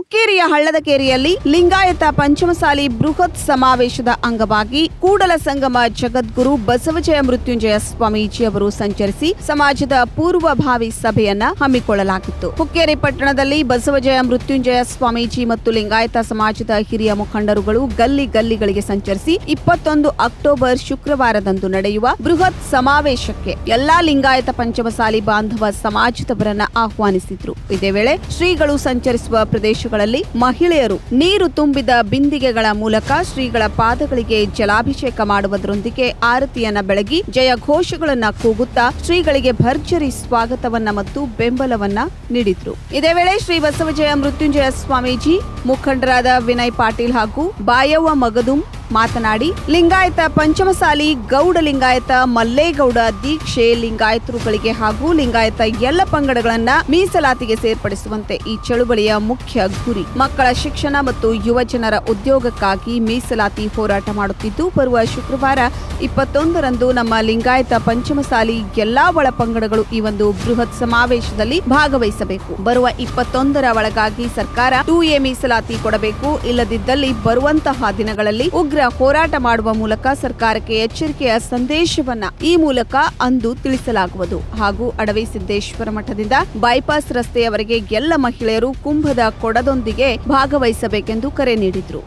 ಹುಕ್ಕೇರಿಯ ಹಳ್ಳದಕೇರಿಯಲ್ಲಿ ಲಿಂಗಾಯತ ಪಂಚಮಸಾಲಿ ಬೃಹತ್ ಸಮಾವೇಶದ ಅಂಗವಾಗಿ ಕೂಡಲ ಸಂಗಮ ಜಗದ್ಗುರು ಬಸವಜಯ ಮೃತ್ಯುಂಜಯ ಸ್ವಾಮೀಜಿ ಅವರು ಸಂಚರಿಸಿ ಸಮಾಜದ ಪೂರ್ವಭಾವಿ ಸಭೆಯನ್ನ ಹಮ್ಮಿಕೊಳ್ಳಲಾಗಿತ್ತು. ಹುಕ್ಕೇರಿ ಪಟ್ಟಣದಲ್ಲಿ ಬಸವಜಯ ಮೃತ್ಯುಂಜಯ ಸ್ವಾಮೀಜಿ ಮತ್ತು ಲಿಂಗಾಯತ ಸಮಾಜದ ಹಿರಿಯ ಮುಖಂಡರುಗಳು ಗಲ್ಲಿಗಳಿಗೆ ಸಂಚರಿಸಿ 21 ಅಕ್ಟೋಬರ್ ಶುಕ್ರವಾರದಂದು ನಡೆಯುವ ಬೃಹತ್ ಸಮಾವೇಶಕ್ಕೆ ಎಲ್ಲಾ ಲಿಂಗಾಯತ ಪಂಚಮಸಾಲಿ ಬಾಂಧವ ಸಮಾಜದವರನ್ನ ಆಹ್ವಾನಿಸಿದ್ರು. ಇದೇ ವೇಳೆ ಶ್ರೀಗಳು ಸಂಚರಿಸುವ ಪ್ರದೇಶಗಳಲ್ಲಿ ಮಹಿಳೆಯರು ನೀರು ತುಂಬಿದ ಬಿಂದಿಗೆಗಳ ಮೂಲಕ ಶ್ರೀಗಳ ಪಾದಗಳಿಗೆ ಜಲಾಭಿಷೇಕ ಮಾಡುವುದರೊಂದಿಗೆ ಆರತಿಯನ್ನ ಬೆಳಗಿ ಜಯ ಘೋಷಗಳನ್ನ ಕೂಗುತ್ತಾ ಶ್ರೀಗಳಿಗೆ ಭರ್ಜರಿ ಸ್ವಾಗತವನ್ನ ಮತ್ತು ಬೆಂಬಲವನ್ನ ನೀಡಿದ್ರು. ಇದೇ ವೇಳೆ ಶ್ರೀ ಬಸವಜಯ ಮೃತ್ಯುಂಜಯ ಸ್ವಾಮೀಜಿ ಮುಖಂಡರಾದ ವಿನಯ್ ಪಾಟೀಲ್ ಹಾಗೂ ಬಾಯವ್ವ ಮಗದುಂ ಮಾತನಾಡಿ ಲಿಂಗಾಯತ ಪಂಚಮಸಾಲಿ ಗೌಡ ಲಿಂಗಾಯತ ಮಲ್ಲೇಗೌಡ ದೀಕ್ಷೆ ಲಿಂಗಾಯತರುಗಳಿಗೆ ಹಾಗೂ ಲಿಂಗಾಯತ ಎಲ್ಲ ಪಂಗಡಗಳನ್ನ ಮೀಸಲಾತಿಗೆ ಸೇರ್ಪಡಿಸುವಂತೆ ಈ ಚಳುವಳಿಯ ಮುಖ್ಯ ಗುರಿ. ಮಕ್ಕಳ ಶಿಕ್ಷಣ ಮತ್ತು ಯುವ ಜನರ ಉದ್ಯೋಗಕ್ಕಾಗಿ ಮೀಸಲಾತಿ ಹೋರಾಟ ಮಾಡುತ್ತಿದ್ದು ಬರುವ ಶುಕ್ರವಾರ 21ರಂದು ನಮ್ಮ ಲಿಂಗಾಯತ ಪಂಚಮಸಾಲಿ ಎಲ್ಲಾ ಒಳ ಪಂಗಡಗಳು ಈ ಒಂದು ಬೃಹತ್ ಸಮಾವೇಶದಲ್ಲಿ ಭಾಗವಹಿಸಬೇಕು. ಬರುವ 21ರ ಒಳಗಾಗಿ ಸರ್ಕಾರ 2A ಮೀಸಲಾತಿ ಕೊಡಬೇಕು. ಇಲ್ಲದಿದ್ದಲ್ಲಿ ಬರುವಂತಹ ದಿನಗಳಲ್ಲಿ ಉಗ್ರ ಹೋರಾಟ ಮಾಡುವ ಮೂಲಕ ಸರ್ಕಾರಕ್ಕೆ ಎಚ್ಚರಿಕೆಯ ಸಂದೇಶವನ್ನ ಈ ಮೂಲಕ ಅಂದು ತಿಳಿಸಲಾಗುವುದು ಹಾಗೂ ಅಡವಿ ಸಿದ್ದೇಶ್ವರ ಮಠದಿಂದ ಬೈಪಾಸ್ ರಸ್ತೆಯವರೆಗೆ ಎಲ್ಲ ಮಹಿಳೆಯರು ಕುಂಭದ ಕೊಡದೊಂದಿಗೆ ಭಾಗವಹಿಸಬೇಕೆಂದು ಕರೆ ನೀಡಿದ್ರು.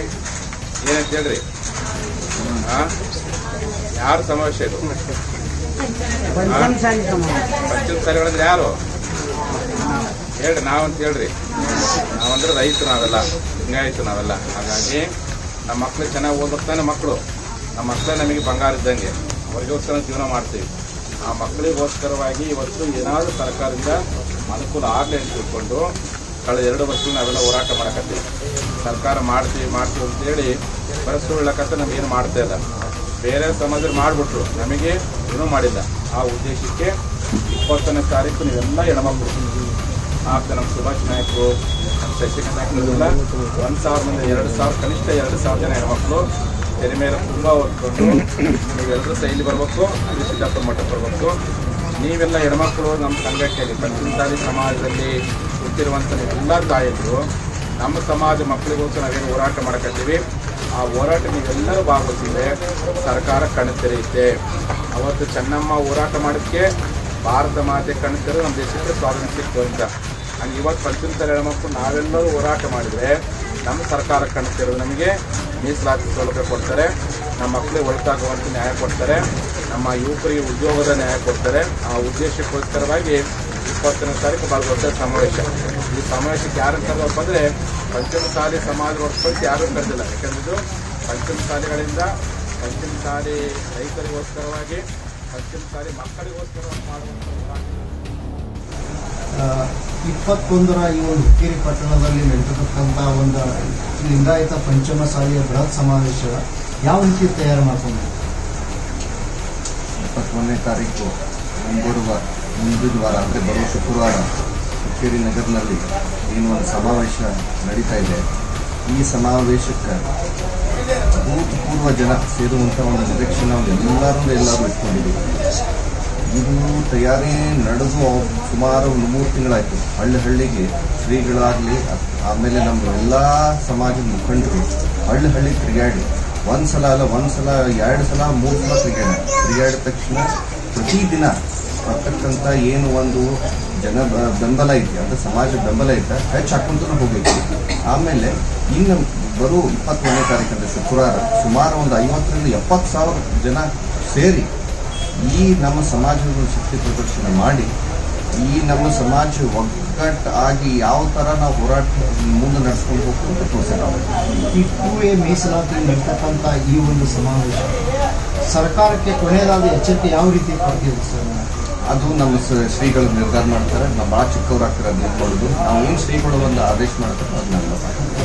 ಹೇಳ್ರಿ ನಾವಂತ ಹೇಳ್ರಿ, ನಾವಂದ್ರೆ ರೈತರು ನಾವೆಲ್ಲ, ಲಿಂಗಾಯತು ನಾವೆಲ್ಲ. ಹಾಗಾಗಿ ನಮ್ಮ ಮಕ್ಳು ಚೆನ್ನಾಗಿ ಓದ್ತಾನೆ. ಮಕ್ಕಳು ನಮ್ಮ ಮಕ್ಕಳೇ ನಮಗೆ ಬಂಗಾರ ಇದ್ದಂಗೆ, ಅವರಿಗೋಸ್ಕರ ಜೀವನ ಮಾಡ್ತೀವಿ. ಆ ಮಕ್ಕಳಿಗೋಸ್ಕರವಾಗಿ ಇವತ್ತು ಏನಾದರೂ ಸರ್ಕಾರದಿಂದ ಅನುಕೂಲ ಆಗಲಿ ಅಂತ ತಿಳ್ಕೊಂಡು ಕಳೆದ 2 ವರ್ಷಗಳು ನಾವೆಲ್ಲ ಹೋರಾಟ ಮಾಡಕತ್ತೀವಿ. ಸರ್ಕಾರ ಮಾಡ್ತೀವಿ ಅಂತೇಳಿ ಬರೆಸ್ಕೊಳ್ಳಕತ್ತ ನಮಗೇನು ಮಾಡ್ತಾ ಇಲ್ಲ. ಬೇರೆ ಸಮಾಜದಲ್ಲಿ ಮಾಡಿಬಿಟ್ರು, ನಮಗೆ ಏನೂ ಮಾಡಿಲ್ಲ. ಆ ಉದ್ದೇಶಕ್ಕೆ 20ನೇ ತಾರೀಕು ನೀವೆಲ್ಲ ಹೆಣ್ಮಕ್ಳು ಆಗ್ತದೆ. ನಮ್ಮ ಸುಭಾಷ್ ನಾಯಕರು, ನಮ್ಮ ಶಶಿಕಾಂತ್ ನಾಯಕರೆಲ್ಲ 1,000 ಮಂದಿ, 2,000 ಕನಿಷ್ಠ 2,000 ಜನ ಹೆಣ್ಮಕ್ಳು ತೆರೆ ಮೇಲೆ ತುಂಬ ಓದ್ಕೊಂಡು ನೀವೆಲ್ಲರೂ ಶೈಲಿ ಬರಬೇಕು. ಅಲ್ಲಿ ಸಿದ್ದಾಪುರ ಮಠಕ್ಕೆ ಬರಬೇಕು. ನೀವೆಲ್ಲ ಹೆಣ್ಮಕ್ಳು ನಮ್ಮ ಸಂಘಟನೆಯಲ್ಲಿ ಪಂಚಮಸಾಲಿ ಸಮಾಜದಲ್ಲಿ ಹುಟ್ಟಿರುವಂಥ ಎಲ್ಲ ತಾಯಿಗಳು ನಮ್ಮ ಸಮಾಜ ಮಕ್ಕಳಿಗೋಸ್ಕರ ನಾವೇನು ಹೋರಾಟ ಮಾಡಕತ್ತೀವಿ. ಆ ಹೋರಾಟ ನೀವೆಲ್ಲರೂ ಭಾಗವಹಿಸಿದ್ರೆ ಸರ್ಕಾರ ಕಣ್ಣು ತೆರೆಯುತ್ತೆ. ಅವತ್ತು ಚೆನ್ನಮ್ಮ ಹೋರಾಟ ಮಾಡೋದಕ್ಕೆ ಭಾರತ ಮಾತೆ ಕಣ್ಣು ತೆರೆದು ನಮ್ಮ ದೇಶಕ್ಕೆ ಸ್ವಾತಂತ್ರ್ಯ ಸಿಕ್ತು ಅಂತ. ಹಂಗೆ ಇವತ್ತು ಪಂಚಮಸಾಲಿ ಹೆಣ್ಮಕ್ಳು ನಾವೆಲ್ಲರೂ ಹೋರಾಟ ಮಾಡಿದರೆ ನಮ್ಮ ಸರ್ಕಾರ ಕಣ್ಣು ತೆರೆದು ನಮಗೆ ಮೀಸಲಾತಿ ಸೌಲಭ್ಯ ಕೊಡ್ತಾರೆ. ನಮ್ಮ ಮಕ್ಕಳಿಗೆ ಒಳಿತಾಗುವಂಥ ನ್ಯಾಯ ಕೊಡ್ತಾರೆ. ನಮ್ಮ ಯುವಕರಿಗೆ ಉದ್ಯೋಗದ ನ್ಯಾಯ ಕೊಡ್ತಾರೆ. ಆ ಉದ್ದೇಶಕ್ಕೋಸ್ಕರವಾಗಿ 20ನೇ ತಾರೀಕು ಭಾಳ ದೊಡ್ಡ ಸಮಾವೇಶ. ಈ ಸಮಾವೇಶಕ್ಕೆ ಯಾರನ್ನು ಕರೆದಪ್ಪ ಅಂದರೆ ಪಂಚಮಸಾಲಿ ಸಮಾಜ ಹೊರತುಪಡಿಸಿ ಯಾರೂ ಕರೆದಿಲ್ಲ. ಯಾಕಂದ್ರೆ ಇದು ಪಂಚಮಸಾಲಿಗಳಿಂದ ಪಂಚಮಸಾಲಿ ರೈತರಿಗೋಸ್ಕರವಾಗಿ, ಪಂಚಮಸಾಲಿ ಮಕ್ಕಳಿಗೋಸ್ಕರವಾಗಿ ಮಾಡುವಂಥ ಹೋರಾಟ. 21ರ ಈ ಒಂದು ಹುಕ್ಕೇರಿ ಪಟ್ಟಣದಲ್ಲಿ ನಡೆದಿರತಕ್ಕಂಥ ಒಂದು ಲಿಂಗಾಯತ ಪಂಚಮಸಾಲಿಯ ಬೃಹತ್ ಸಮಾವೇಶ ಯಾವ ರೀತಿ ತಯಾರು ಮಾಡ್ಕೊಂಡು 21ನೇ ತಾರೀಕು ಮುಂದಿನ ವಾರ ಅಂದರೆ ಬರುವ ಶುಕ್ರವಾರ ಹುಕ್ಕೇರಿ ನಗರದಲ್ಲಿ ಏನು ಒಂದು ಸಮಾವೇಶ ನಡೀತಾ ಇದೆ. ಈ ಸಮಾವೇಶಕ್ಕೆ ಭೂತಪೂರ್ವ ಜನ ಸೇರುವಂಥ ಒಂದು ನಿರೀಕ್ಷೆನ ಎಲ್ಲರೂ ಇಟ್ಕೊಂಡಿದ್ದೀವಿ. ಇದು ತಯಾರಿ ನಡೆದು ಸುಮಾರು 3 ತಿಂಗಳಾಯಿತು. ಹಳ್ಳಿಗೆ ಶ್ರೀಗಳಾಗಲಿ, ಆಮೇಲೆ ನಮ್ಮ ಎಲ್ಲ ಸಮಾಜದ ಮುಖಂಡರು ಹಳ್ಳಿ ತಿರುಗಾಡಿ ಒಂದು ಸಲ 2 ಸಲ 3 ಸಲ ತಿರುಗಾಡಿದ ತಕ್ಷಣ ಪ್ರತಿದಿನ ಬರ್ತಕ್ಕಂಥ ಏನು ಒಂದು ಜನ ಬೆಂಬಲ ಐತಿ, ಅಂದರೆ ಸಮಾಜದ ಬೆಂಬಲ ಐತೆ, ಹೆಚ್ಚು ಹಾಕೊಂತೂ ಹೋಗೈತಿ. ಆಮೇಲೆ ಇನ್ನು ಬರೋ 21ನೇ ತಾರೀಕು ಅಂದರೆ ಶುಕ್ರವಾರ ಸುಮಾರು ಒಂದು 50ರಿಂದ 70,000 ಜನ ಸೇರಿ ಈ ನಮ್ಮ ಸಮಾಜದ ಶಕ್ತಿ ಪ್ರದರ್ಶನ ಮಾಡಿ ಈ ನಮ್ಮ ಸಮಾಜ ಒಗ್ಗಟ್ಟು ಆಗಿ ಯಾವ ಥರ ನಾವು ಹೋರಾಟ ಮುಂದೆ ನಡೆಸ್ಕೊಂಡು ಹೋಗ್ಕೊಂಡು ತೋರಿಸಿದ್ದಾರೆ. ಈ 2A ಮೀಸಲಾತಿ ನಡೀತಕ್ಕಂಥ ಈ ಒಂದು ಸಮಾವೇಶ ಸರ್ಕಾರಕ್ಕೆ ಕೊನೆಯದಾದ ಎಚ್ಚರಿಕೆ ಯಾವ ರೀತಿ ಕೊಡ್ತೀವಿ ಸರ್? ಅದು ನಮ್ಮ ಶ್ರೀಗಳು ನಿರ್ಧಾರ ಮಾಡ್ತಾರೆ. ನಾವು ಭಾಳ ಚಿಕ್ಕವರಾಗ್ತಾರೆ ಅದು ನೋಡೋದು. ನಾವು ಏನು ಶ್ರೀಗಳು ಒಂದು ಆದೇಶ ಮಾಡ್ತಾರೆ ಅದನ್ನೆಲ್ಲ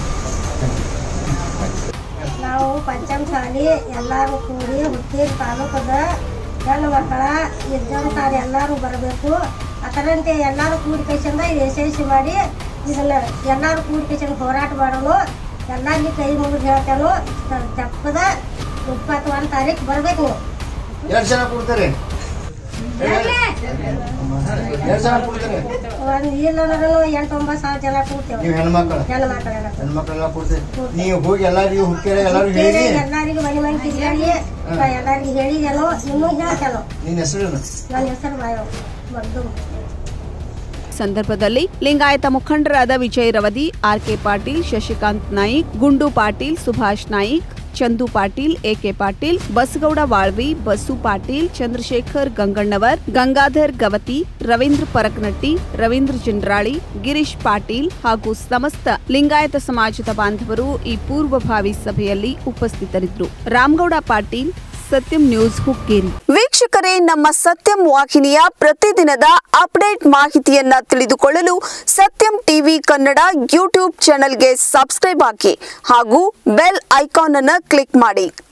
ನಾವು ಪಂಚಮಸಾಲಿ ಎಲ್ಲರೂ ಕೂಡಿ ಹುಕ್ಕೇರಿ ತಾಲೂಕದ ಹೆಣ್ಣು ಮಕ್ಕಳ ಎಕ್ಸಾಮ್ಸಾರಿ ಎಲ್ಲರೂ ಬರಬೇಕು. ಅದರಂತೆ ಎಲ್ಲರೂ ಕೂಡಿಕೆಸಿಂದ ಯಶಸ್ವಿ ಮಾಡಿ ಇದನ್ನ ಎಲ್ಲರೂ ಕೂಡಿಕೆಸಿಂದ ಹೋರಾಟ ಮಾಡೋಣ. ಎಲ್ಲರಿಗೆ ಕೈ ಮುಗಿದು ಹೇಳ್ತೇನೆ, ತಪ್ಪದ 21 ತಾರೀಕು ಬರಬೇಕು. 2 ಜನ ಕೊಡ್ತಾರೆ. ಒಂದು ಇಲ್ಲಂದ್ರೂ 8-9 ಸಾವಿರ ಜನ ಕೂಡ್ತೇವೆ. ನೀವು ಹೆಣ್ಮಕ್ಳೆಲ್ಲ ಕೂಡ್ತೇವೆ. ನೀವು ಹೋಗಿ ಎಲ್ಲರಿಗೂ ಹುಕ್ಕೇರಿ ಎಲ್ಲರಿಗೂ ಹೇಳಿ ಎಲ್ಲರಿಗೂ ಮನೆ ಮನೆ ತಿರುಗಾಡಿ ಎಲ್ಲರಿಗೂ ಹೇಳಿದೇನೋ ಇನ್ನೂ ಹೇಳ್ತೇನೋ. ನಿನ್ನ ಹೆಸರೇನು? ನನ್ನ ಹೆಸರು ಮದ್ದು. ಸಂದರ್ಭದಲ್ಲಿ ಲಿಂಗಾಯತ ಮುಖಂಡರಾದ ವಿಜಯ್ ರವದಿ, ಆರ್.ಕೆ. ಪಾಟೀಲ್, ಶಶಿಕಾಂತ್ ನಾಯಿಕ್, ಗುಂಡು ಪಾಟೀಲ್, ಸುಭಾಷ್ ನಾಯಿಕ್, ಚಂದು ಪಾಟೀಲ್, ಎ.ಕೆ. ಪಾಟೀಲ್, ಬಸಗೌಡ ವಾಳ್ವಿ, ಬಸು ಪಾಟೀಲ್, ಚಂದ್ರಶೇಖರ್ ಗಂಗಣ್ಣವರ್, ಗಂಗಾಧರ್ ಗವತಿ, ರವೀಂದ್ರ ಪರಕನಟ್ಟಿ, ರವೀಂದ್ರ ಚಿಂಡ್ರಾಳಿ, ಗಿರೀಶ್ ಪಾಟೀಲ್ ಹಾಗೂ ಸಮಸ್ತ ಲಿಂಗಾಯತ ಸಮಾಜದ ಬಾಂಧವರು ಈ ಪೂರ್ವಭಾವಿ ಸಭೆಯಲ್ಲಿ ಉಪಸ್ಥಿತರಿದ್ದರು. ರಾಮಗೌಡ ಪಾಟೀಲ್, ಸತ್ಯಂ ನ್ಯೂಸ್, ಹುಕ್ಕೇರಿ. ವೀಕ್ಷಕರೇ, ನಮ್ಮ ಸತ್ಯಂ ವಾಹಿನಿಯ ಪ್ರತಿದಿನದ ಅಪ್ಡೇಟ್ ಮಾಹಿತಿಯನ್ನ ತಿಳಿದುಕೊಳ್ಳಲು ಸತ್ಯಂ ಟಿವಿ ಕನ್ನಡ ಯೂಟ್ಯೂಬ್ ಚಾನೆಲ್ಗೆ ಸಬ್ಸ್ಕ್ರೈಬ್ ಆಗಿ ಹಾಗೂ ಬೆಲ್ ಐಕಾನ್ ಅನ್ನು ಕ್ಲಿಕ್ ಮಾಡಿ.